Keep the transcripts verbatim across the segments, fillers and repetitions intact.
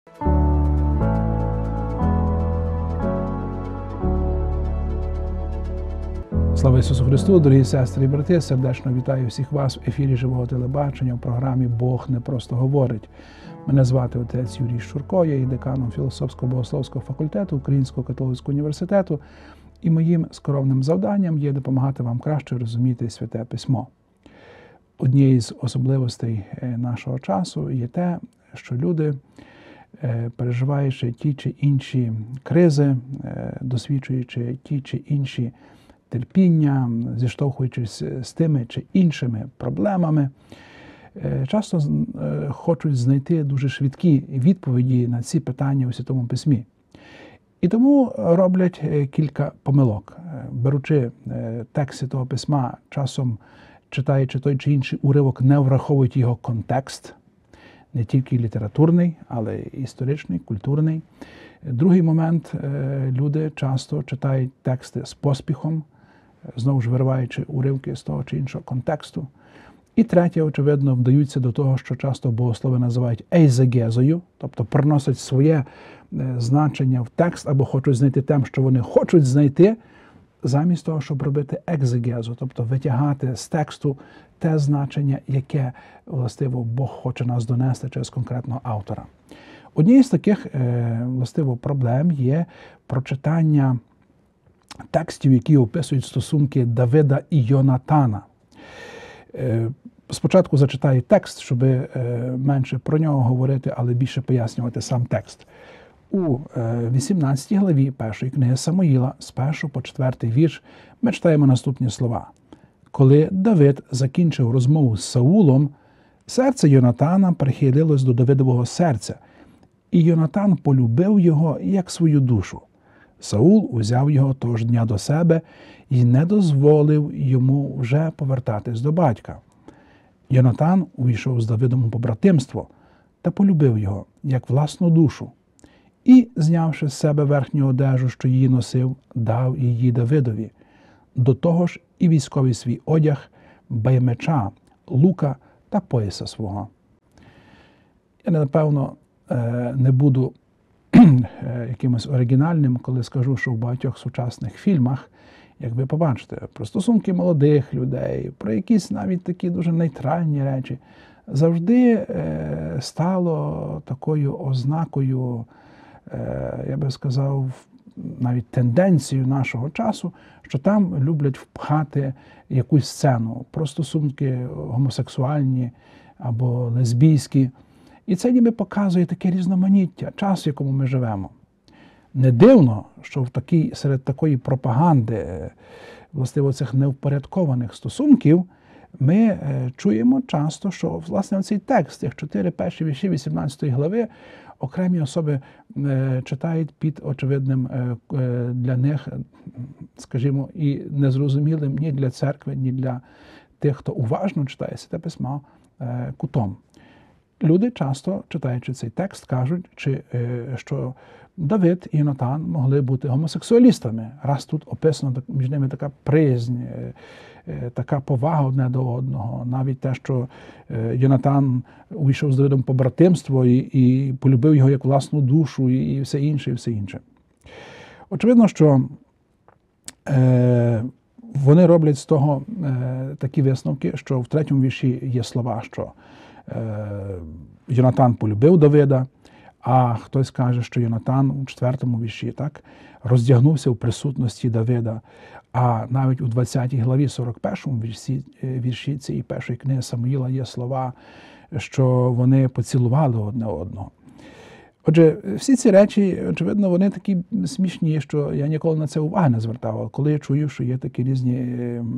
Слава Ісусу Христу, дорогі сестри і брати, сердечно вітаю всіх вас в ефірі Живого телебачення в програмі «Бог не просто говорить». Мене звати отець Юрій Щурко, я є деканом філософсько-богословського факультету Українського католицького університету, і моїм скромним завданням є допомагати вам краще розуміти Святе Письмо. Однією з особливостей нашого часу є те, що люди, переживаючи ті чи інші кризи, досвідчуючи ті чи інші терпіння, зіштовхуючись з тими чи іншими проблемами, часто хочуть знайти дуже швидкі відповіді на ці питання у Святому Письмі. І тому роблять кілька помилок. Беручи текст Святого Письма, часом читаючи той чи інший уривок, не враховують його контекст, не тільки літературний, але й історичний, культурний. Другий момент – люди часто читають тексти з поспіхом, знову ж вириваючи уривки з того чи іншого контексту. І третє, очевидно, вдаються до того, що часто богослови називають ейзегезою, тобто приносять своє значення в текст або хочуть знайти те, що вони хочуть знайти, замість того, щоб робити екзегезу, тобто витягати з тексту те значення, яке, властиво, Бог хоче нас донести через конкретного автора. Однією з таких, властиво, проблем є прочитання текстів, які описують стосунки Давида і Йонатана. Спочатку зачитаю текст, щоб менше про нього говорити, але більше пояснювати сам текст. У вісімнадцятій главі першої книги Самуїла, з першого по четвертий вірш, ми читаємо наступні слова. «Коли Давид закінчив розмову з Саулом, серце Йонатана прихилилось до Давидового серця, і Йонатан полюбив його як свою душу. Саул узяв його того ж дня до себе і не дозволив йому вже повертатись до батька. Йонатан увійшов з Давидом у побратимство та полюбив його, як власну душу. І, знявши з себе верхню одежу, що її носив, дав її Давидові. До того ж і військовий свій одяг, баймеча, лука та пояса свого». Я, напевно, не буду якимось оригінальним, коли скажу, що в багатьох сучасних фільмах, як ви побачите, про стосунки молодих людей, про якісь навіть такі дуже нейтральні речі, завжди стало такою ознакою, я би сказав, навіть тенденцією нашого часу, що там люблять впхати якусь сцену про стосунки гомосексуальні або лесбійські. І це ніби показує таке різноманіття, час, в якому ми живемо. Не дивно, що в такій, серед такої пропаганди, властиво цих невпорядкованих стосунків, ми чуємо часто, що, власне, цей текст, цих чотири перші вірші вісімнадцятої глави, окремі особи читають під очевидним для них, скажімо, і незрозумілим ні для церкви, ні для тих, хто уважно читає Святе Письмо, кутом. Люди часто, читаючи цей текст, кажуть, чи, що Давид і Йонатан могли бути гомосексуалістами. Раз тут описано між ними така приязнь, така повага одне до одного. Навіть те, що Йонатан увійшов з Давидом побратимство і, і полюбив його як власну душу, і все інше, і все інше. Очевидно, що е, вони роблять з того е, такі висновки, що в третьому вірші є слова, що Йонатан полюбив Давида, а хтось каже, що Йонатан у четвертому вірші так, роздягнувся в присутності Давида. А навіть у двадцятій главі сорок першому вірші, вірші цієї першої книги Самуїла є слова, що вони поцілували одне одного. Отже, всі ці речі, очевидно, вони такі смішні, що я ніколи на це уваги не звертав. Коли я чую, що є такі різні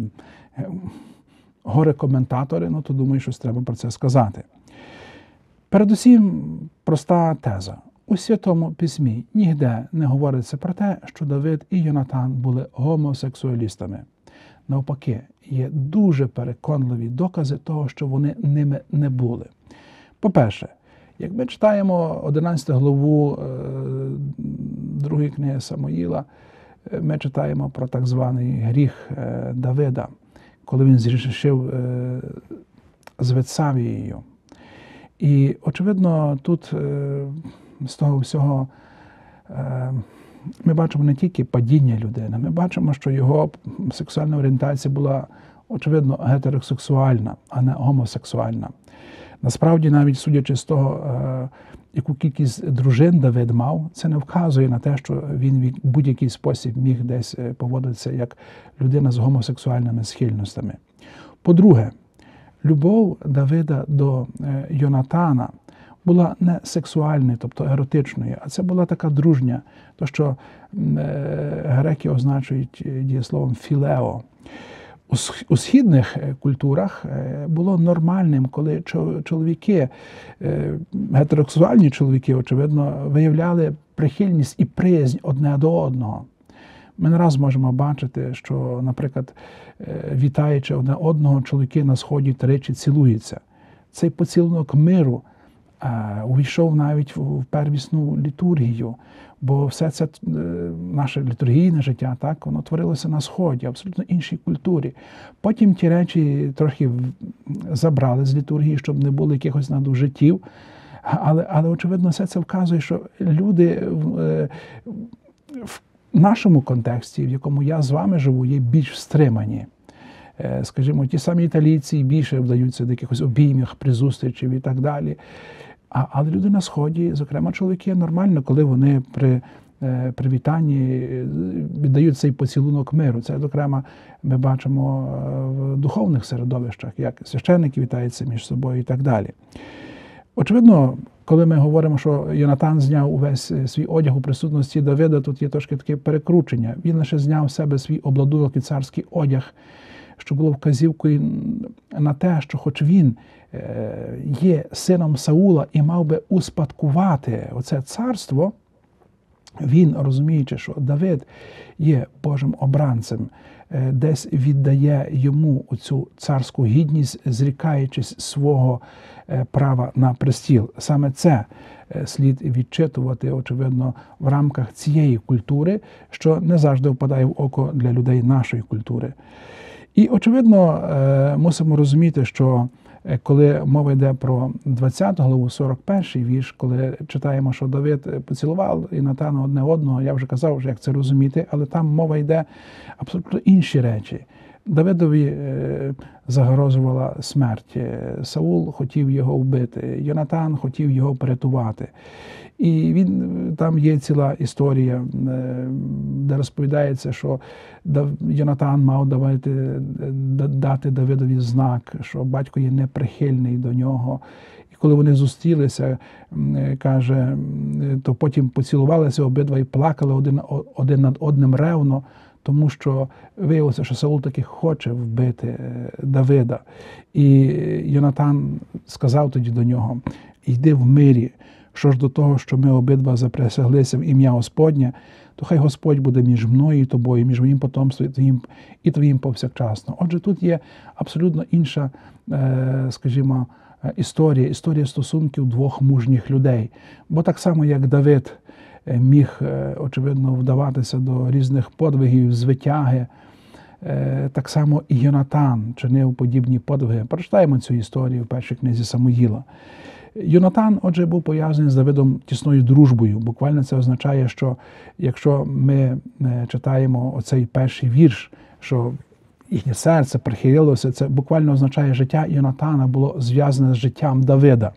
горе-коментатори, ну, то думаю, щось треба про це сказати. Передусім, проста теза. У Святому Письмі ніде не говориться про те, що Давид і Йонатан були гомосексуалістами. Навпаки, є дуже переконливі докази того, що вони ними не були. По-перше, як ми читаємо одинадцяту главу другої книги Самуїла, ми читаємо про так званий гріх Давида, коли він зрішив з Вецавією. І, очевидно, тут з того всього ми бачимо не тільки падіння людини, ми бачимо, що його сексуальна орієнтація була, очевидно, гетеросексуальна, а не гомосексуальна. Насправді, навіть судячи з того, яку кількість дружин Давид мав, це не вказує на те, що він в будь-який спосіб міг десь поводитися як людина з гомосексуальними схильностями. По-друге, любов Давида до Йонатана була не сексуальною, тобто еротичною, а це була така дружня, то що греки означують дієсловом філео. У східних культурах було нормальним, коли чоловіки, гетеросексуальні чоловіки, очевидно, виявляли прихильність і приязнь одне до одного. Ми не раз можемо бачити, що, наприклад, вітаючи одне одного, чоловіки на Сході тричі цілуються. Цей поцілунок миру увійшов навіть в первісну літургію, бо все це наше літургійне життя, так, воно творилося на Сході, абсолютно іншій культурі. Потім ті речі трохи забрали з літургії, щоб не було якихось надужиттів, але, але очевидно, все це вказує, що люди в, в нашому контексті, в якому я з вами живу, є більш стримані. Скажімо, ті самі італійці більше вдаються до якихось обіймів, при зустрічі і так далі. А, але люди на Сході, зокрема чоловіки, нормально, коли вони при е, привітанні віддають цей поцілунок миру. Це, зокрема, ми бачимо в духовних середовищах, як священники вітаються між собою і так далі. Очевидно, коли ми говоримо, що Йонатан зняв увесь свій одяг у присутності Давида, тут є трошки таке перекручення. Він лише зняв з себе свій обладунок і царський одяг, що було вказівкою на те, що хоч він є сином Саула і мав би успадкувати оце царство, він, розуміючи, що Давид є Божим обранцем, десь віддає йому оцю царську гідність, зрікаючись свого права на престіл. Саме це слід відчитувати, очевидно, в рамках цієї культури, що не завжди впадає в око для людей нашої культури. І, очевидно, мусимо розуміти, що коли мова йде про двадцяту главу, сорок перший вірш, коли читаємо, що Давид поцілував Йонатана одне одного, я вже казав, як це розуміти, але там мова йде абсолютно інші речі. Давидові загрожувала смерть, Саул хотів його вбити, Йонатан хотів його порятувати. І він, там є ціла історія, де розповідається, що Йонатан мав давати, дати Давидові знак, що батько є неприхильний до нього. І коли вони зустрілися, каже, то потім поцілувалися обидва і плакали один, один над одним ревно, тому що виявилося, що Саул таки хоче вбити Давида. І Йонатан сказав тоді до нього: «Йди в мирі, що ж до того, що ми обидва заприсяглися в ім'я Господнє, то хай Господь буде між мною і тобою, між моїм потомством і твоїм, і твоїм повсякчасно». Отже, тут є абсолютно інша, скажімо, історія, історія стосунків двох мужніх людей. Бо так само, як Давид міг, очевидно, вдаватися до різних подвигів, звитяги, так само і Йонатан чинив подібні подвиги. Прочитаємо цю історію в першій книзі Самуїла. Йонатан, отже, був пов'язаний з Давидом тісною дружбою. Буквально це означає, що якщо ми читаємо оцей перший вірш, що їхнє серце прихилилося, це буквально означає, життя Йонатана було зв'язане з життям Давида.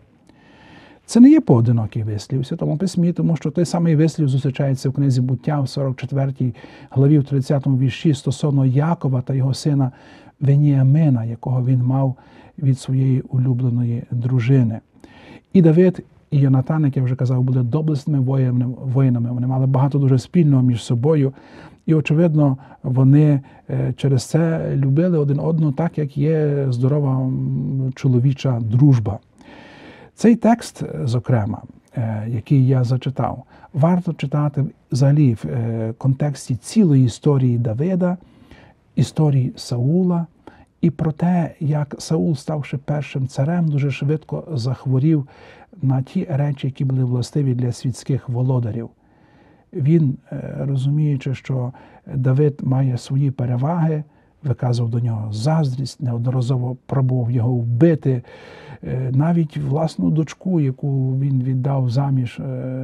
Це не є поодинокий вислів у Святому Письмі, тому що той самий вислів зустрічається в книзі Буття в сорок четвертій главі, в тридцятому вірші стосовно Якова та його сина Веніамина, якого він мав від своєї улюбленої дружини. І Давид, і Йонатан, як я вже казав, були доблесними воїнами, вони мали багато дуже спільного між собою. І, очевидно, вони через це любили один одного так, як є здорова чоловіча дружба. Цей текст, зокрема, який я зачитав, варто читати взагалі в контексті цілої історії Давида, історії Саула, і про те, як Саул, ставши першим царем, дуже швидко захворів на ті речі, які були властиві для світських володарів. Він, розуміючи, що Давид має свої переваги, виказував до нього заздрість, неодноразово пробував його вбити. Навіть власну дочку, яку він віддав заміж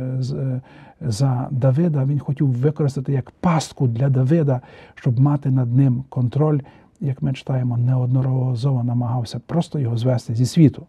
за Давида, він хотів використати як пастку для Давида, щоб мати над ним контроль, як ми читаємо, неодноразово намагався просто його звести зі світу.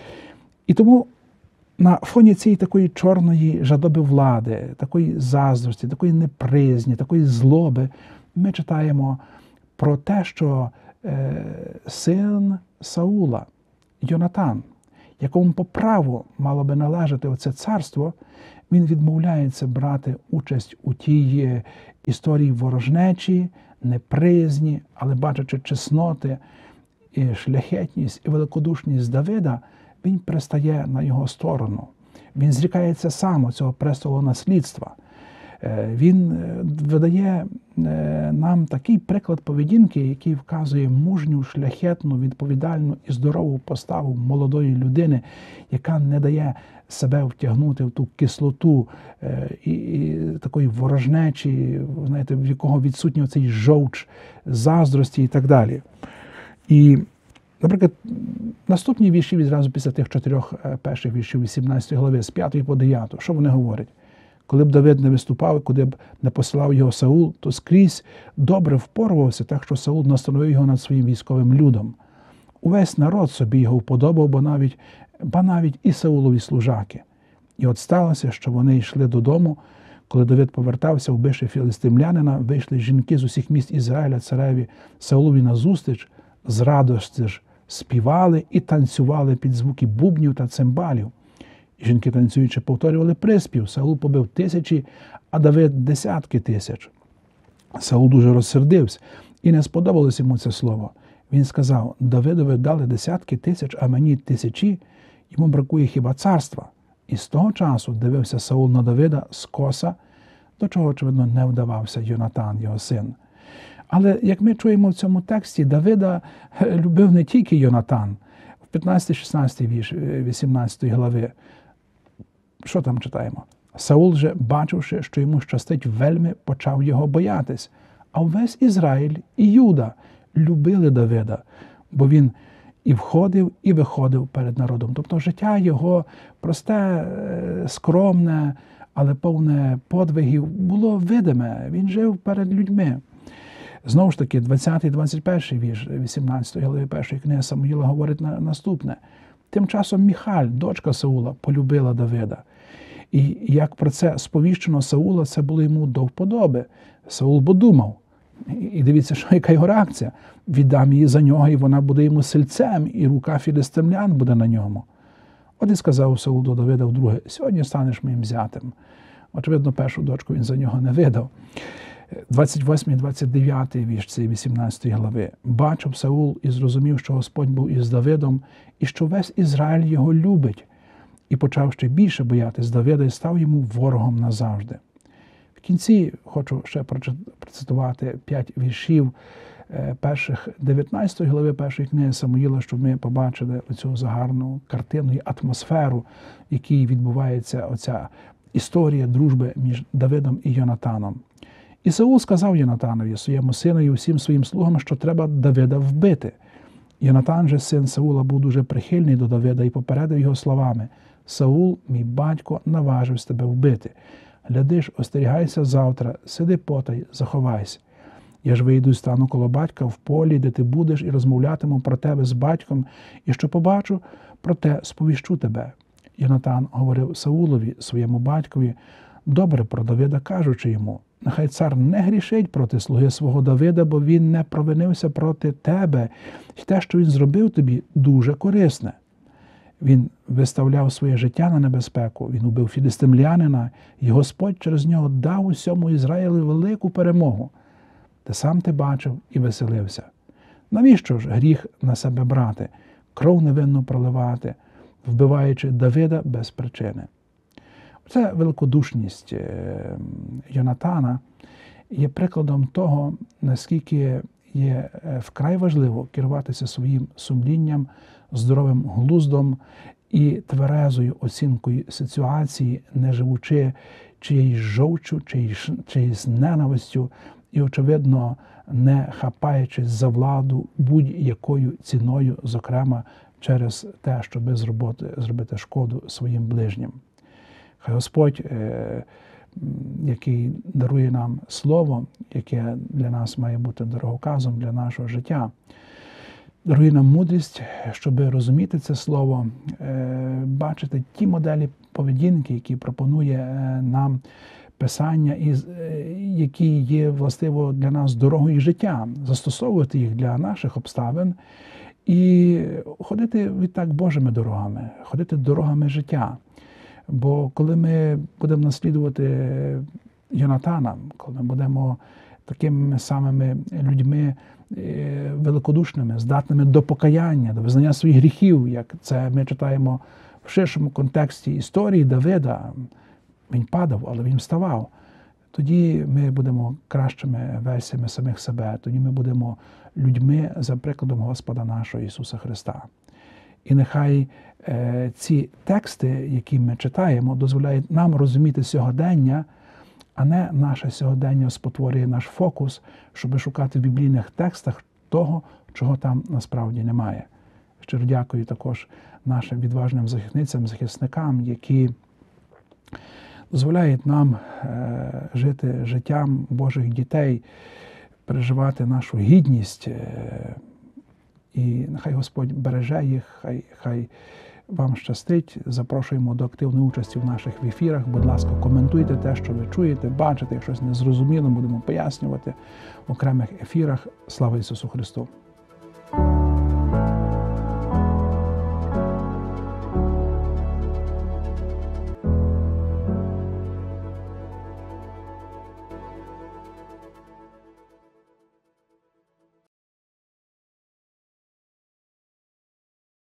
І тому на фоні цієї такої чорної жадоби влади, такої заздрості, такої неприязні, такої злоби, ми читаємо про те, що е, син Саула, Йонатан, якому по праву мало би належати оце царство, він відмовляється брати участь у тій історії ворожнечі, неприязні, але бачачи чесноти, і шляхетність і великодушність Давида, він пристає на його сторону. Він зрікається сам цього престолу наслідства. Він видає нам такий приклад поведінки, який вказує мужню, шляхетну, відповідальну і здорову поставу молодої людини, яка не дає себе втягнути в ту кислоту і, і такої ворожнечі, знаєте, в якого відсутній оцей жовч, заздрості і так далі. І, наприклад, наступні вірші відразу після тих чотирьох перших віршів вісімнадцятої глави, з п'ятої по дев'яту, що вони говорять? Коли б Давид не виступав, куди б не посилав його Саул, то скрізь добре впорувався, так що Саул настановив його над своїм військовим людом. Увесь народ собі його вподобав, бо навіть, бо навіть і Саулові служаки. І от сталося, що вони йшли додому, коли Давид повертався, вбивши філистимлянина, вийшли жінки з усіх міст Ізраїля цареві Саулові назустріч, з радості ж співали і танцювали під звуки бубнів та цимбалів. І жінки, танцюючи, повторювали приспів. Саул побив тисячі, а Давид десятки тисяч. Саул дуже розсердився, і не сподобалось йому це слово. Він сказав: Давидові дали десятки тисяч, а мені тисячі, йому бракує хіба царства. І з того часу дивився Саул на Давида скоса, до чого, очевидно, не вдавався Йонатан, його син. Але, як ми чуємо в цьому тексті, Давида любив не тільки Йонатан. В п'ятнадцятий-шістнадцятий вірш вісімнадцятої глави. Що там читаємо? Саул же, бачивши, що йому щастить вельми, почав його боятись. А весь Ізраїль і Юда любили Давида, бо він і входив, і виходив перед народом. Тобто життя його просте, скромне, але повне подвигів було видиме. Він жив перед людьми. Знову ж таки, двадцятий-двадцять перший вірш вісімнадцятої глави першої книги Самуїла говорить наступне. Тим часом Міхаль, дочка Саула, полюбила Давида. І як про це сповіщено Саула, це було йому до вподоби. Саул подумав. І дивіться, що яка його реакція. Віддам її за нього, і вона буде йому сильцем, і рука філистимлян буде на ньому. От і сказав Саул до Давида вдруге: сьогодні станеш моїм зятем. Очевидно, першу дочку він за нього не видав. двадцять восьмий двадцять дев'ятий вірш цієї вісімнадцятої глави. Бачив Саул і зрозумів, що Господь був із Давидом, і що весь Ізраїль його любить. І почав ще більше боятись Давида і став йому ворогом назавжди. В кінці хочу ще процитувати п'ять віршів перших дев'ятнадцятої глави першої книги Самуїла, щоб ми побачили оцю загарну картину і атмосферу, в якій відбувається оця історія дружби між Давидом і Йонатаном. І Саул сказав Йонатанові, своєму сину і усім своїм слугам, що треба Давида вбити. Йонатан же, син Саула, був дуже прихильний до Давида і попередив його словами: Саул, мій батько, наважився тебе вбити. Гляди ж, остерігайся завтра, сиди потай, заховайся. Я ж вийду і стану коло батька в полі, де ти будеш, і розмовлятиму про тебе з батьком, і що побачу, про те сповіщу тебе. Йонатан говорив Саулові, своєму батькові, добре про Давида, кажучи йому: нехай цар не грішить проти слуги свого Давида, бо він не провинився проти тебе, і те, що він зробив тобі, дуже корисне. Він виставляв своє життя на небезпеку, він убив філистимлянина, і Господь через нього дав усьому Ізраїлю велику перемогу. Те сам ти бачив і веселився. Навіщо ж гріх на себе брати, кров невинну проливати, вбиваючи Давида без причини? Це великодушність Йонатана є прикладом того, наскільки є вкрай важливо керуватися своїм сумлінням, здоровим глуздом і тверезою оцінкою ситуації, не живучи чиєюсь жовчу, чиєюсь ненавистю і, очевидно, не хапаючись за владу будь-якою ціною, зокрема через те, щоб зробити, зробити шкоду своїм ближнім. Хай Господь, який дарує нам Слово, яке для нас має бути дороговказом для нашого життя, дарує нам мудрість, щоб розуміти це Слово, бачити ті моделі поведінки, які пропонує нам Писання, і які є, властиво, для нас дорогою життя, застосовувати їх для наших обставин і ходити відтак Божими дорогами, ходити дорогами життя. Бо коли ми будемо наслідувати Йонатана, коли ми будемо такими самими людьми великодушними, здатними до покаяння, до визнання своїх гріхів, як це ми читаємо в ширшому контексті історії Давида, він падав, але він вставав. Тоді ми будемо кращими версіями самих себе, тоді ми будемо людьми за прикладом Господа нашого Ісуса Христа. І нехай е, ці тексти, які ми читаємо, дозволяють нам розуміти сьогодення, а не наше сьогодення спотворює наш фокус, щоб шукати в біблійних текстах того, чого там насправді немає. Щиро дякую також нашим відважним захисницям, захисникам, які дозволяють нам е, жити життям Божих дітей, переживати нашу гідність. Е, і нехай Господь береже їх, хай, хай вам щастить. Запрошуємо до активної участі в наших ефірах. Будь ласка, коментуйте те, що ви чуєте, бачите. Якщо щось незрозуміло, будемо пояснювати в окремих ефірах. Слава Ісусу Христу!